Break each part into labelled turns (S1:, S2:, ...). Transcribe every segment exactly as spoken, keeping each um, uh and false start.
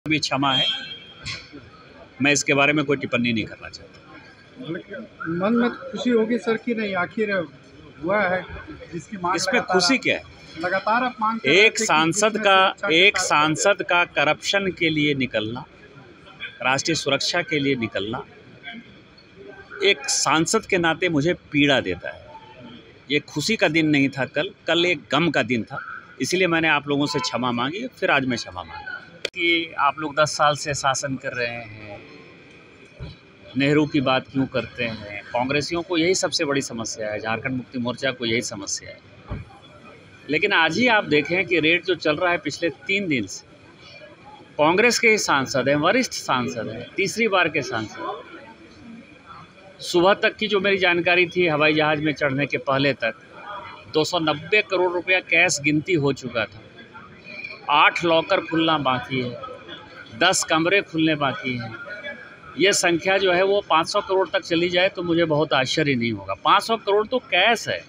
S1: भी क्षमा है, मैं इसके बारे में कोई टिप्पणी नहीं करना चाहता।
S2: मन में खुशी होगी सर कि नहीं आखिर हुआ है जिसकी मांग
S1: इसमें खुशी क्या है?
S2: लगातार आप मांग
S1: एक सांसद का एक सांसद का करप्शन के लिए निकलना, राष्ट्रीय सुरक्षा के लिए निकलना, एक सांसद के नाते मुझे पीड़ा देता है। ये खुशी का दिन नहीं था कल कल एक गम का दिन था, इसलिए मैंने आप लोगों से क्षमा मांगी, फिर आज मैं क्षमा मांगी कि आप लोग दस साल से शासन कर रहे हैं, नेहरू की बात क्यों करते हैं? कांग्रेसियों को यही सबसे बड़ी समस्या है, झारखंड मुक्ति मोर्चा को यही समस्या है। लेकिन आज ही आप देखें कि रेट जो चल रहा है पिछले तीन दिन से, कांग्रेस के ही सांसद हैं, वरिष्ठ सांसद हैं, तीसरी बार के सांसद। सुबह तक की जो मेरी जानकारी थी, हवाई जहाज़ में चढ़ने के पहले तक दो सौ नब्बे करोड़ रुपया कैश गिनती हो चुका था। आठ लॉकर खुलना बाकी है, दस कमरे खुलने बाकी हैं। ये संख्या जो है वो पाँच सौ करोड़ तक चली जाए तो मुझे बहुत आश्चर्य नहीं होगा। पाँच सौ करोड़ तो कैश है,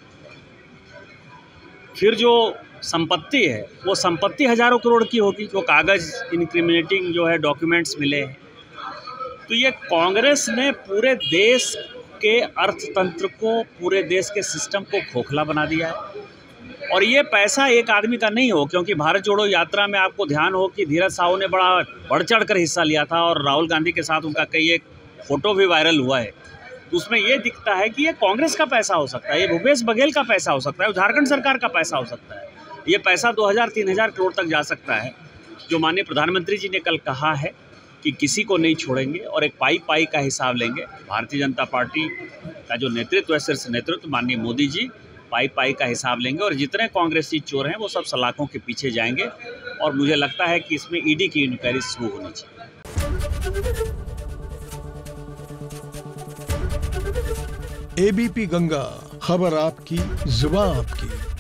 S1: फिर जो संपत्ति है वो संपत्ति हज़ारों करोड़ की होगी, जो कागज़ इनक्रिमिनेटिंग जो है डॉक्यूमेंट्स मिले हैं। तो ये कांग्रेस ने पूरे देश के अर्थतंत्र को, पूरे देश के सिस्टम को खोखला बना दिया है। और ये पैसा एक आदमी का नहीं हो, क्योंकि भारत जोड़ो यात्रा में आपको ध्यान हो कि धीरज साहू ने बड़ा बढ़ चढ़ कर हिस्सा लिया था और राहुल गांधी के साथ उनका कई एक फ़ोटो भी वायरल हुआ है। तो उसमें ये दिखता है कि ये कांग्रेस का पैसा हो सकता है, ये भूपेश बघेल का पैसा हो सकता है, झारखंड सरकार का पैसा हो सकता है। ये पैसा दो हज़ार तीन हज़ार करोड़ तक जा सकता है, जो माननीय प्रधानमंत्री जी ने कल कहा है कि किसी को नहीं छोड़ेंगे और एक पाई पाई का हिसाब लेंगे। भारतीय जनता पार्टी का जो नेतृत्व है, शीर्ष नेतृत्व माननीय मोदी जी पाई पाई का हिसाब लेंगे और जितने कांग्रेसी चोर हैं वो सब सलाखों के पीछे जाएंगे। और मुझे लगता है कि इसमें ईडी की इंक्वायरी शुरू होनी चाहिए।
S3: एबीपी गंगा, खबर आपकी, जुबान आपकी।